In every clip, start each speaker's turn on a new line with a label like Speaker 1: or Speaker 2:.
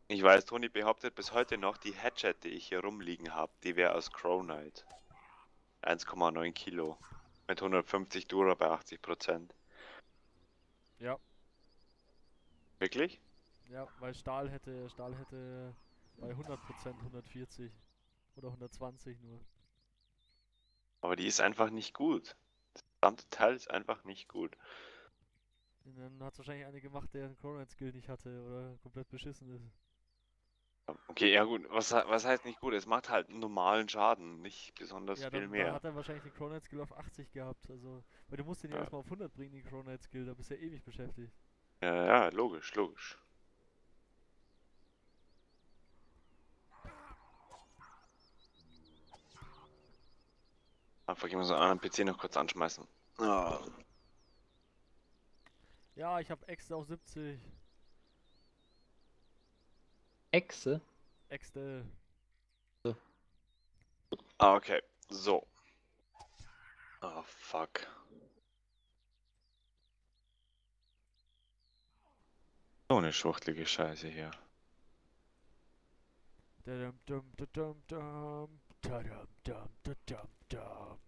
Speaker 1: Ich weiß, Toni behauptet bis heute noch, die Hatchet, die ich hier rumliegen habe, die wäre aus Crow Knight. 1,9 Kilo. Mit 150 Dura bei 80%.
Speaker 2: Ja,
Speaker 1: Wirklich?
Speaker 2: ja, weil Stahl hätte bei 100% 140 oder 120 nur.
Speaker 1: Aber die ist einfach nicht gut. Das verdammte Teil ist einfach nicht gut.
Speaker 2: Und dann hat es wahrscheinlich eine gemacht, der einen Coronite-Skill nicht hatte oder komplett beschissen ist.
Speaker 1: Okay, ja gut. Was heißt nicht gut? Es macht halt einen normalen Schaden, nicht besonders
Speaker 2: Ja,
Speaker 1: viel
Speaker 2: dann
Speaker 1: mehr.
Speaker 2: hat er wahrscheinlich den Coronite-Skill auf 80 gehabt. Also, weil du musst den ja
Speaker 1: Ja,
Speaker 2: erstmal auf 100 bringen, den Coronite-Skill, da bist du ja ewig beschäftigt.
Speaker 1: ja, ja, logisch, logisch. Einfach immer so einen PC noch kurz anschmeißen. Ah.
Speaker 2: Ja, ich habe Äxte auf 70.
Speaker 3: Echse?
Speaker 2: Äxte.
Speaker 1: Okay, so. Oh, fuck. So eine schwuchtelige Scheiße hier.
Speaker 2: Dadum dum dadum dum. Tadum dum dadum dum.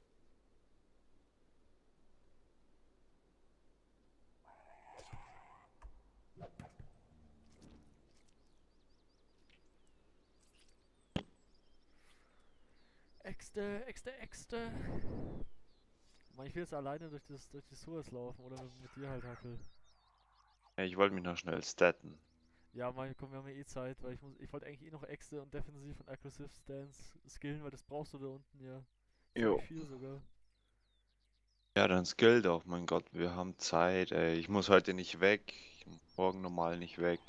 Speaker 2: Äxte, Äxte, Äxte. Mann, ich will jetzt alleine durch die Suez laufen oder mit dir halt Hackel.
Speaker 1: Ja, ich wollte mich noch schnell statten.
Speaker 2: Ja, Mann, komm, wir haben ja eh Zeit, weil ich wollte eigentlich eh noch Äxte und Defensiv und Aggressive Stance skillen, weil das brauchst du da unten ja. Ziemlich
Speaker 1: Jo.
Speaker 2: viel sogar.
Speaker 1: Ja, dann skill doch, mein Gott, wir haben Zeit, ey. Ich muss heute nicht weg. Ich muss morgen normal nicht weg.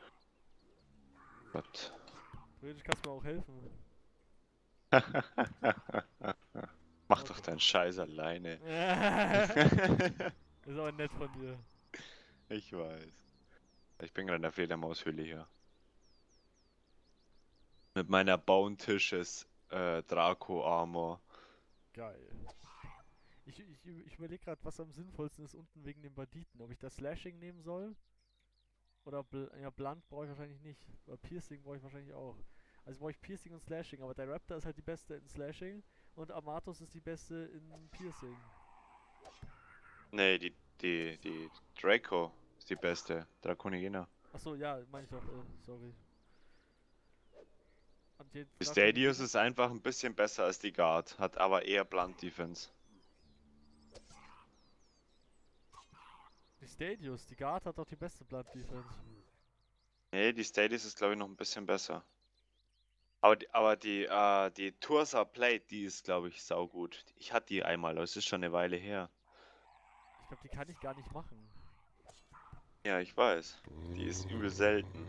Speaker 1: Gott.
Speaker 2: Theoretisch kannst du mir auch helfen.
Speaker 1: Mach doch
Speaker 2: Okay.
Speaker 1: deinen Scheiß alleine.
Speaker 2: Ist aber nett von dir.
Speaker 1: Ich weiß. Ich bin gerade in der Fledermaushöhle hier. Mit meiner Bountisches Draco Armor.
Speaker 2: Geil. Ich überlege gerade, was am sinnvollsten ist unten wegen den Banditen. Ob ich das Slashing nehmen soll oder ja, Blunt brauche ich wahrscheinlich nicht. Aber Piercing brauche ich wahrscheinlich auch. Also brauche ich Piercing und Slashing, aber der Raptor ist halt die beste in Slashing und Amatos ist die beste in Piercing.
Speaker 1: Nee, die Draco ist die beste. Draconigena.
Speaker 2: Achso, ja, meine ich doch, sorry. Und die
Speaker 1: Die Stadius
Speaker 2: Draconigena?
Speaker 1: ist einfach ein bisschen besser als die Guard, hat aber eher Blunt Defense.
Speaker 2: Die Stadius, die Guard hat doch die beste Blood Defense.
Speaker 1: Nee, die Stadius ist glaube ich noch ein bisschen besser. Die Tursa Plate, die ist glaube ich saugut. Ich hatte die einmal, aber es ist schon eine Weile her.
Speaker 2: Ich glaube, die kann ich gar nicht machen.
Speaker 1: Ja, ich weiß. Die ist übel selten.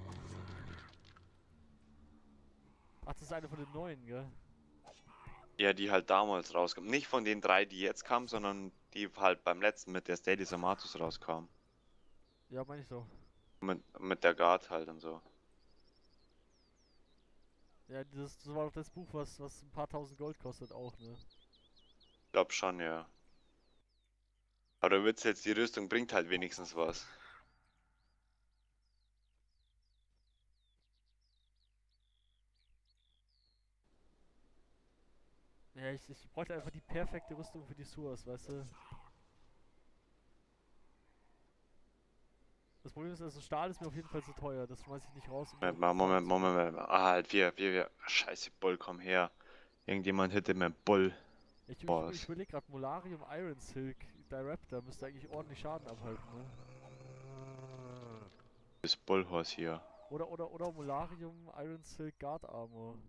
Speaker 2: Ach, das ist eine von den neuen, gell?
Speaker 1: Ja, die halt damals rauskam. Nicht von den drei, die jetzt kamen, sondern die halt beim letzten mit der Stadius Amatus rauskam.
Speaker 2: Ja, meine ich doch.
Speaker 1: Mit der Guard halt und so.
Speaker 2: Ja, das war doch das Buch, was ein paar tausend Gold kostet auch, ne?
Speaker 1: Ich glaub schon, ja. Aber der Witz jetzt, die Rüstung bringt halt wenigstens was.
Speaker 2: Ja, ich bräuchte einfach die perfekte Rüstung für die Suas, weißt du? Das Problem ist, also Stahl ist mir auf jeden Fall zu teuer. Das schmeiß ich nicht raus, um
Speaker 1: Moment
Speaker 2: irgendeinen
Speaker 1: mal,
Speaker 2: Kram
Speaker 1: Moment,
Speaker 2: zu
Speaker 1: Moment,
Speaker 2: machen.
Speaker 1: Moment. Ah, halt, wir. Scheiße, Bull, komm her. Irgendjemand hätte mir Bull.
Speaker 2: Ich
Speaker 1: Boss.
Speaker 2: überlege gerade, Molarium Iron Silk Diraptor müsste eigentlich ordentlich Schaden abhalten, ne?
Speaker 1: Das Bullhorse hier.
Speaker 2: Oder Molarium Iron Silk Guard Armor.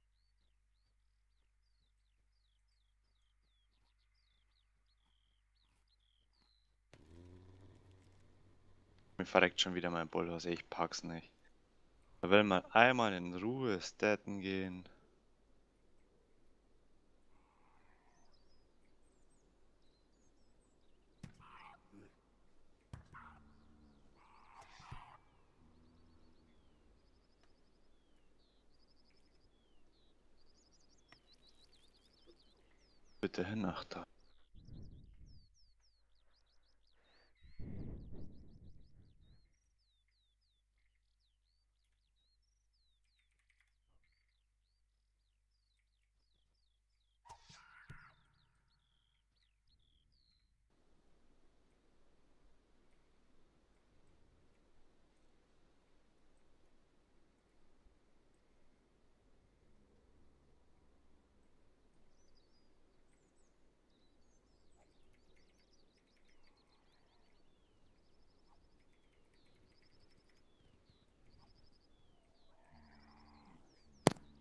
Speaker 1: Mir verreckt schon wieder mein Bullhorse. Ich pack's nicht. Da will man einmal in Ruhe staten gehen. Bitte hin, ach da.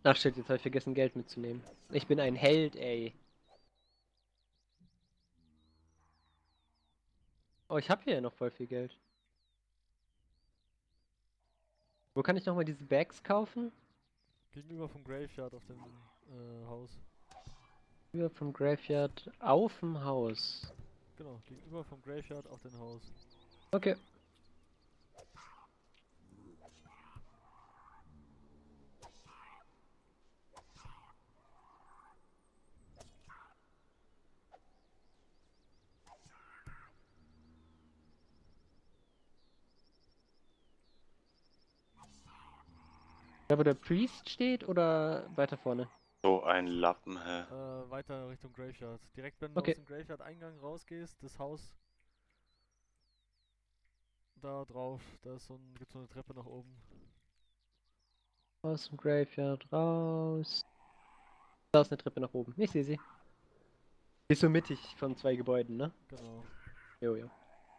Speaker 3: Ach shit, jetzt habe ich vergessen Geld mitzunehmen. Ich bin ein Held, ey. Oh, ich habe hier ja noch voll viel Geld. Wo kann ich nochmal diese Bags kaufen?
Speaker 2: Gegenüber vom Graveyard auf dem Haus.
Speaker 3: Über vom Graveyard auf dem Haus.
Speaker 2: Genau, gegenüber vom Graveyard auf dem Haus.
Speaker 3: Okay. Da wo der Priest steht oder weiter vorne?
Speaker 1: So ein Lappen, hä?
Speaker 2: Weiter Richtung Graveyard. Direkt wenn du
Speaker 3: Okay.
Speaker 2: aus dem Graveyard-Eingang rausgehst, das Haus da drauf, da ist gibt's so eine Treppe nach oben.
Speaker 3: Aus dem Graveyard raus. Da ist eine Treppe nach oben. Ich sehe sie. Die ist so mittig von 2 Gebäuden, ne?
Speaker 2: Genau.
Speaker 3: Jo.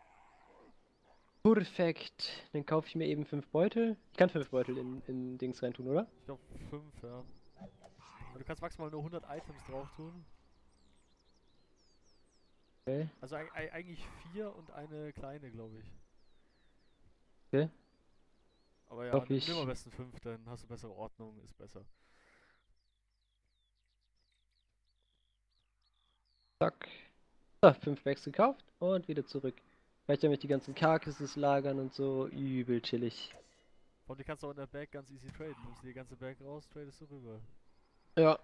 Speaker 3: Perfekt. Dann kaufe ich mir eben 5 Beutel. Ich kann 5 Beutel in Dings reintun, oder?
Speaker 2: Ich glaube 5, ja. Aber du kannst maximal nur 100 Items drauf tun.
Speaker 3: Okay.
Speaker 2: Also eigentlich 4 und eine kleine, glaube ich.
Speaker 3: Okay.
Speaker 2: Aber ja,
Speaker 3: Glaub ich.
Speaker 2: nimm am besten 5, dann hast du bessere Ordnung, ist besser.
Speaker 3: Zack. So, 5 Bags gekauft und wieder zurück. Vielleicht damit die ganzen Carcasses lagern und so. Übel chillig.
Speaker 2: Und die kannst du auch in der Bag ganz easy traden. Nimmst die ganze Bag raus, tradest du rüber.
Speaker 3: Ja.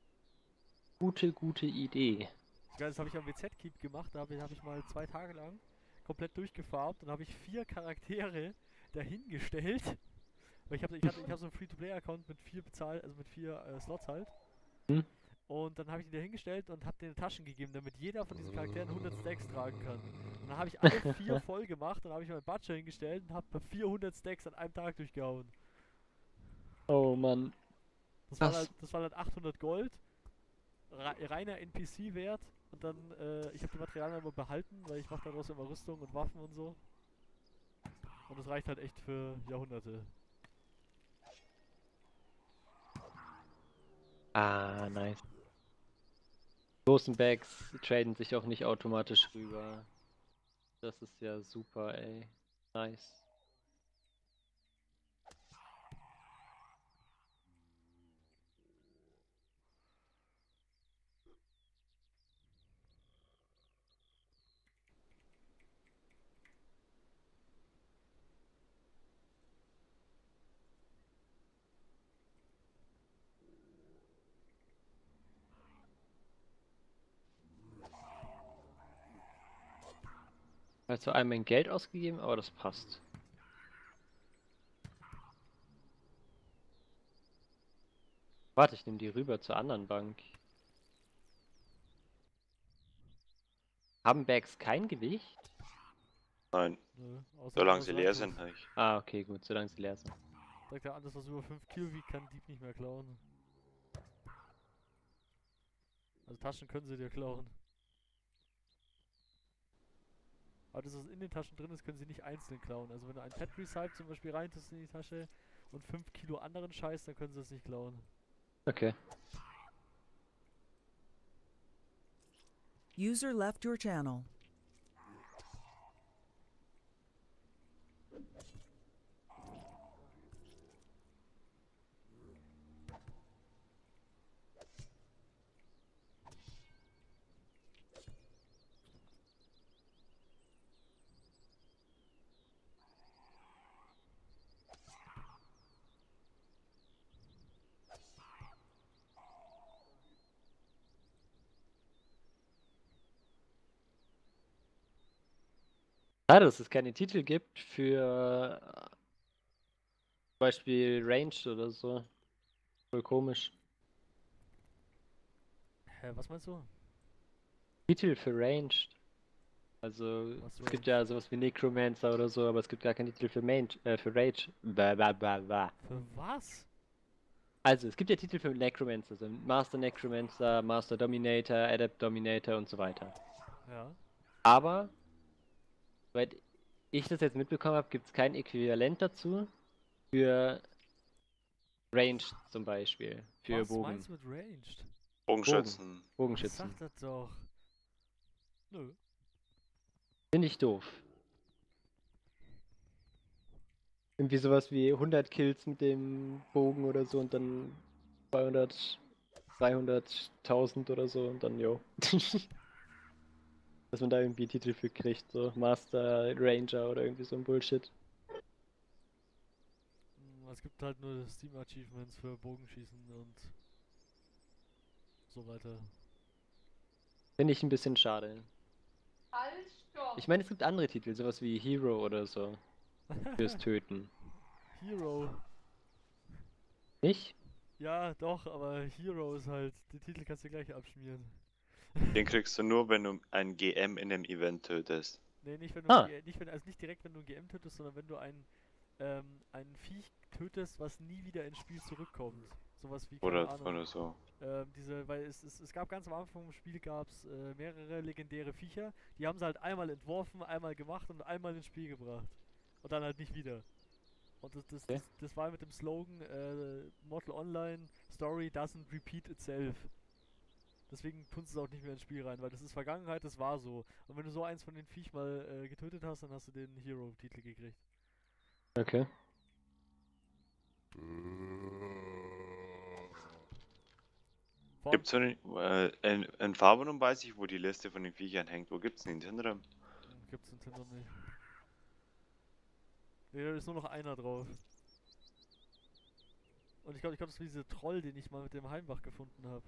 Speaker 3: Gute Idee.
Speaker 2: Das habe ich am WZ-Keep gemacht, da habe ich mal 2 Tage lang komplett durchgefarbt und habe ich 4 Charaktere dahingestellt. Weil ich hab so einen Free-to-Play-Account mit 4 also mit 4 Slots halt.
Speaker 3: Hm?
Speaker 2: Und dann habe ich die dahingestellt und habe denen Taschen gegeben, damit jeder von diesen Charakteren 100 Stacks tragen kann. Und dann habe ich alle 4 voll gemacht, dann habe ich meinen Butcher hingestellt und habe 400 Stacks an einem Tag durchgehauen.
Speaker 3: Oh Mann.
Speaker 2: Das waren halt 800 Gold, reiner NPC-Wert. Und dann, ich habe die Materialien aber behalten, weil ich mache daraus immer Rüstung und Waffen und so. Und das reicht halt echt für Jahrhunderte.
Speaker 3: Ah, nice. Großen Bags traden sich auch nicht automatisch rüber. Das ist ja super, ey. Nice. Hat zwar einmal mein Geld ausgegeben, aber das passt. Warte, ich nehme die rüber zur anderen Bank. Haben Bags kein Gewicht?
Speaker 1: Nein,
Speaker 2: Nö, außer
Speaker 1: solange
Speaker 2: was
Speaker 1: sie leer
Speaker 2: reintust.
Speaker 1: sind, nicht.
Speaker 3: Ah, okay, gut, solange sie leer sind.
Speaker 2: Sagt ja, alles was über 5 Kilo wiegt, kann Dieb nicht mehr klauen. Also Taschen können sie dir klauen. Aber das, was in den Taschen drin ist, können sie nicht einzeln klauen. Also wenn du ein Pet Recycle zum Beispiel reintust in die Tasche und 5 Kilo anderen Scheiß, dann können sie das nicht klauen.
Speaker 3: Okay.
Speaker 4: User left your channel.
Speaker 3: Schade, dass es keine Titel gibt für zum Beispiel Ranged oder so. Voll komisch.
Speaker 2: Hä, was meinst du?
Speaker 3: Titel für Ranged. Also,
Speaker 2: Was
Speaker 3: es gibt
Speaker 2: Ranged?
Speaker 3: ja sowas wie Necromancer oder so, aber es gibt gar keinen Titel für für Rage.
Speaker 2: Für was?
Speaker 3: Also, es gibt ja Titel für Necromancer, so Master Necromancer, Master Dominator, Adept Dominator und so weiter.
Speaker 2: Ja.
Speaker 3: Aber, soweit ich das jetzt mitbekommen habe, gibt es kein Äquivalent dazu für Ranged zum Beispiel. Für
Speaker 2: Was
Speaker 3: Bogen.
Speaker 2: meinst du mit Ranged?
Speaker 1: Bogenschützen.
Speaker 3: Bogenschützen.
Speaker 2: Sag das doch. Nö.
Speaker 3: Finde ich doof. Irgendwie sowas wie 100 Kills mit dem Bogen oder so und dann 200, 300.000 oder so und dann, jo. Dass man da irgendwie Titel für kriegt, so Master Ranger oder irgendwie so ein Bullshit.
Speaker 2: Es gibt halt nur Steam Achievements für Bogenschießen und so weiter.
Speaker 3: Finde ich ein bisschen schade.
Speaker 4: Halt, stopp!
Speaker 3: Ich meine, es gibt andere Titel, sowas wie Hero oder so. Fürs Töten.
Speaker 2: Hero.
Speaker 3: Nicht?
Speaker 2: Ja, doch, aber Hero ist halt, die Titel kannst du gleich abschmieren.
Speaker 1: Den kriegst du nur, wenn du einen GM in einem Event tötest.
Speaker 2: Nee, nicht wenn du
Speaker 3: Ah.
Speaker 2: also nicht direkt, wenn du ein GM tötest, sondern wenn du ein Viech tötest, was nie wieder ins Spiel zurückkommt. Sowas wie, keine Ahnung.
Speaker 1: Oder so.
Speaker 2: Weil es gab ganz am Anfang vom Spiel gab's mehrere legendäre Viecher, die haben sie halt einmal entworfen, einmal gemacht und einmal ins Spiel gebracht. Und dann halt nicht wieder. Und
Speaker 3: Okay.
Speaker 2: das war mit dem Slogan Mortal Online Story doesn't repeat itself. Deswegen tun sie es auch nicht mehr ins Spiel rein, weil das ist Vergangenheit, das war so. Und wenn du so eins von den Viech mal getötet hast, dann hast du den Hero-Titel gekriegt.
Speaker 3: Okay.
Speaker 2: Vor
Speaker 1: Gibt's in Farbonum weiß ich, wo die Liste von den Viechern hängt. Wo gibt's den Nintendo?
Speaker 2: Gibt's Nintendo nicht. Nee, da ist nur noch einer drauf. Und ich glaube, das war dieser Troll, den ich mal mit dem Heimbach gefunden habe.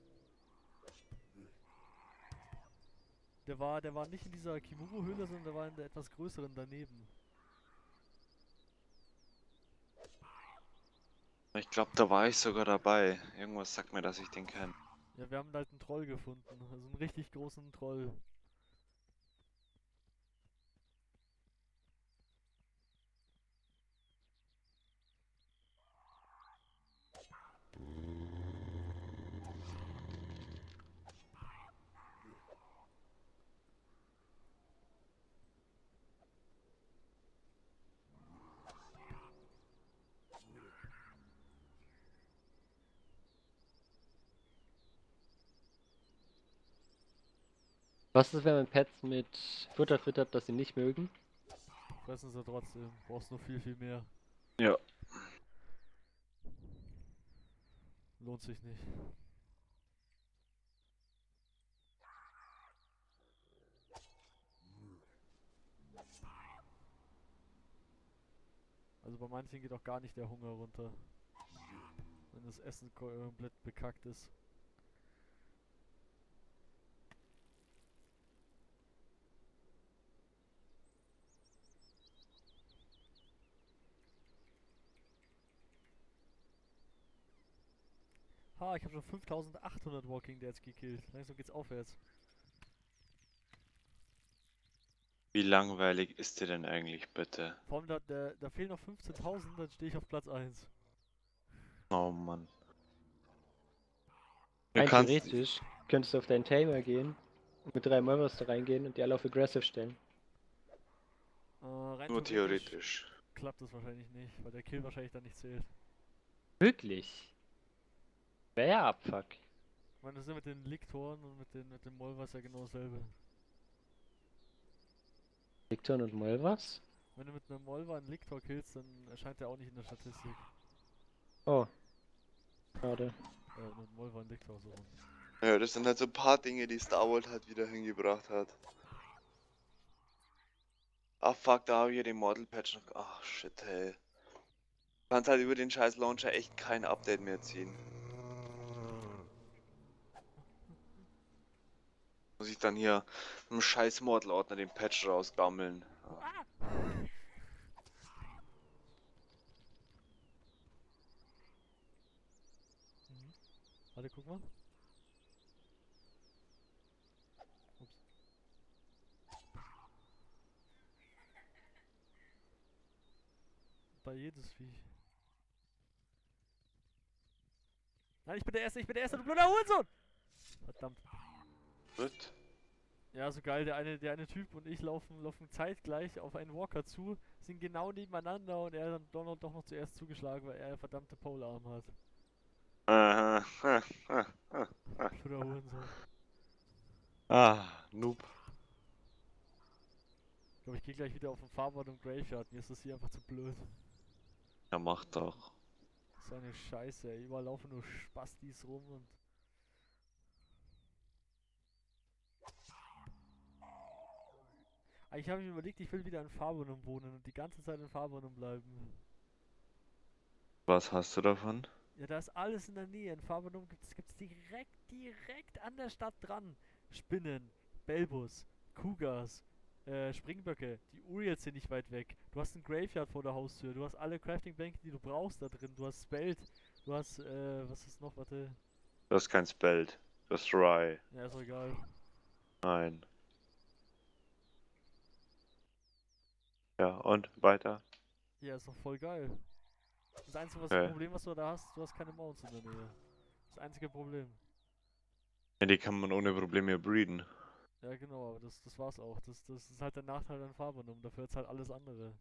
Speaker 2: Der war nicht in dieser Kimuru-Höhle, sondern der war in der etwas größeren daneben.
Speaker 1: Ich glaube, da war ich sogar dabei. Irgendwas sagt mir, dass ich den kenne.
Speaker 2: Ja, wir haben halt einen Troll gefunden. Also einen richtig großen Troll.
Speaker 3: Was ist, wenn man Pets mit Futter füttert, das sie nicht mögen?
Speaker 2: Fressen sie trotzdem. Brauchst nur viel mehr.
Speaker 1: Ja.
Speaker 2: Lohnt sich nicht. Also bei manchen geht auch gar nicht der Hunger runter. Wenn das Essen komplett bekackt ist. Ha, ich habe schon 5800 Walking Deads gekillt. Langsam geht's aufwärts.
Speaker 1: Wie langweilig ist der denn eigentlich, bitte?
Speaker 2: Vor allem da fehlen noch 15.000, dann stehe ich auf Platz 1.
Speaker 1: Oh Mann.
Speaker 3: Rein
Speaker 1: Du kannst.
Speaker 3: theoretisch könntest du auf deinen Tamer gehen und mit 3 Moivers da reingehen und die alle auf Aggressive stellen.
Speaker 2: Rein
Speaker 1: Nur theoretisch.
Speaker 2: klappt das wahrscheinlich nicht, weil der Kill wahrscheinlich dann nicht zählt.
Speaker 3: Wirklich? Wäre ja Abfuck.
Speaker 2: Ich meine, das ist ja mit den Liktoren und mit dem Molvas ja genau dasselbe.
Speaker 3: Victor und Moivers?
Speaker 2: Wenn du mit einem Molva einen Liktor killst, dann erscheint der auch nicht in der Statistik.
Speaker 3: Oh. Schade.
Speaker 2: Mit Molva einen Liktor so rum.
Speaker 1: Ja, das sind halt so ein paar Dinge, die Star Wars halt wieder hingebracht hat. Ah fuck, da habe ich ja den Model Patch noch. Ach shit, hey. Du kannst halt über den scheiß Launcher echt kein Update mehr ziehen. Muss ich dann hier im scheiß Mortal-Ordner den Patch rausgammeln. Ah.
Speaker 2: Warte, guck mal. Ups. Bei jedes Viech. Nein, ich bin der Erste, du blöder Hurensohn! Verdammt.
Speaker 1: Gut.
Speaker 2: Ja, so geil, der eine Typ und ich laufen zeitgleich auf einen Walker zu, sind genau nebeneinander und er dann doch noch zuerst zugeschlagen, weil er verdammte Polearm hat. Blöder Hurensohn.
Speaker 1: Noob.
Speaker 2: Ich glaube, ich gehe gleich wieder auf den Farboard und Graveyard, mir ist das hier einfach zu blöd.
Speaker 1: Ja, mach doch.
Speaker 2: So eine Scheiße, ey. Überall laufen nur Spastis rum und... Ich habe mir überlegt, ich will wieder in Farbonum wohnen und die ganze Zeit in Farbonum bleiben.
Speaker 1: Was hast du davon?
Speaker 2: Ja, da ist alles in der Nähe. In Farbonum gibt's direkt an der Stadt dran. Spinnen, Belbus, Cougars, Springböcke. Die Uriels sind nicht weit weg. Du hast ein Graveyard vor der Haustür. Du hast alle Crafting-Bänke, die du brauchst da drin. Du hast Spelt. Du hast, was ist noch? Warte.
Speaker 1: Du hast kein Spelt. Du hast Rye.
Speaker 2: Ja, ist doch egal.
Speaker 1: Nein. Ja, und weiter?
Speaker 2: Ja, ist doch voll geil. Das einzige
Speaker 1: Okay.
Speaker 2: Problem, was du da hast, du hast keine Mounts in der Nähe. Das einzige Problem.
Speaker 1: Ja, die kann man ohne Probleme breeden.
Speaker 2: Ja, genau, aber das war's auch. Das ist halt der Nachteil an Farbonum. Dafür ist halt alles andere.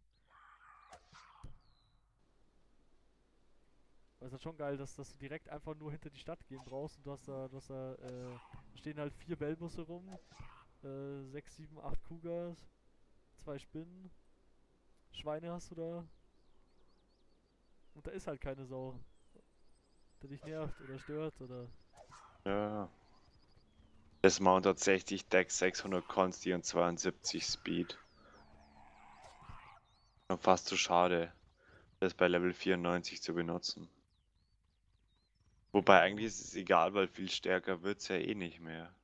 Speaker 2: Aber es ist halt schon geil, dass du direkt einfach nur hinter die Stadt gehen brauchst und da stehen halt 4 Bellbusse rum, 6, 7, 8 Cougars, 2 Spinnen, Schweine hast du da. Und da ist halt keine Sau, der dich nervt oder stört oder...
Speaker 1: Ja. Das Mount hat 60 Dex, 600 Consti und 72 Speed. Und fast zu schade, das bei Level 94 zu benutzen. Wobei eigentlich ist es egal, weil viel stärker wird's ja eh nicht mehr.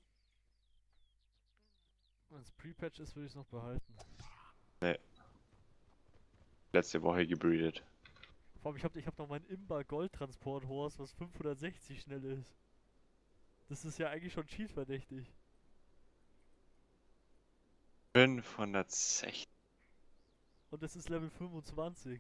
Speaker 2: Wenn es Pre-Patch ist, würde ich es noch behalten.
Speaker 1: Nee. Letzte Woche gebreedet.
Speaker 2: Vor allem, ich hab noch meinen Imba Gold-Transport Horse, was 560 schnell ist. Das ist ja eigentlich schon cheat-verdächtig.
Speaker 1: 560.
Speaker 2: Und das ist Level 25.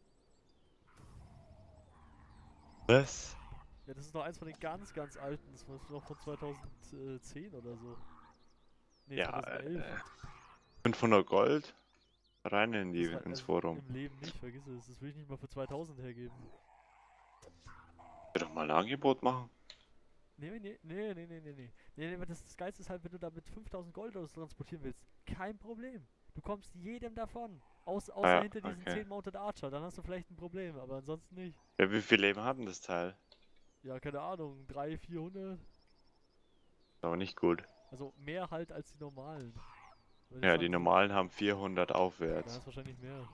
Speaker 1: Was?
Speaker 2: Ja, das ist noch eins von den ganz alten. Das war noch von 2010 oder so. Nee,
Speaker 1: Ja,
Speaker 2: 2011.
Speaker 1: 500 Gold? Rein in
Speaker 2: Das war,
Speaker 1: ins
Speaker 2: also
Speaker 1: Forum.
Speaker 2: im Leben nicht, vergiss es. Das will ich nicht mal für 2000 hergeben.
Speaker 1: Ich will doch mal ein Angebot machen.
Speaker 2: Nee. Nee, aber das Geilste ist halt, wenn du da mit 5000 Gold oder so transportieren willst. Kein Problem. Du kommst jedem davon. Außer
Speaker 1: Ja,
Speaker 2: hinter diesen
Speaker 1: okay.
Speaker 2: 10 Mounted Archer. Dann hast du vielleicht ein Problem, aber ansonsten nicht.
Speaker 1: Ja, wie viel Leben hat denn das Teil?
Speaker 2: Ja, keine Ahnung. 300, 400.
Speaker 1: Aber nicht gut.
Speaker 2: Also mehr halt als die normalen. Weil
Speaker 1: Ja,
Speaker 2: das
Speaker 1: die
Speaker 2: halt
Speaker 1: normalen haben 400
Speaker 2: Ja,
Speaker 1: aufwärts.
Speaker 2: ist wahrscheinlich mehr.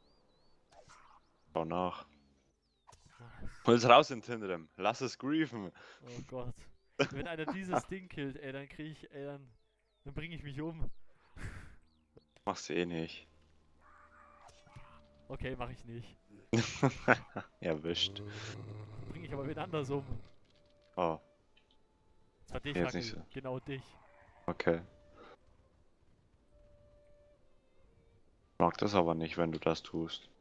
Speaker 1: Schau nach.
Speaker 2: Ach,
Speaker 1: Hol's raus in Tindrem. Lass es grieven.
Speaker 2: oh Gott. Wenn einer dieses Ding killt, ey, dann krieg ich, ey, dann bringe ich mich um.
Speaker 1: Machst du eh nicht.
Speaker 2: Okay, mach ich nicht.
Speaker 1: Erwischt.
Speaker 2: Dann bringe ich aber wen anders um.
Speaker 1: Oh,
Speaker 2: Das war dich,
Speaker 1: Jetzt
Speaker 2: Hackel.
Speaker 1: nicht so.
Speaker 2: Genau dich.
Speaker 1: okay. Ich mag das aber nicht, wenn du das tust.